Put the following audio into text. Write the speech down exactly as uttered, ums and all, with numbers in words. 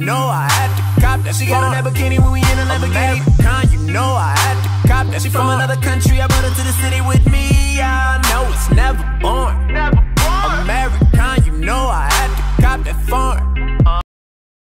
know I had to cop that. She got a Lamborghini when we in a Lamborghini. You know I had to cop that. She from another country, I brought her to the city with me.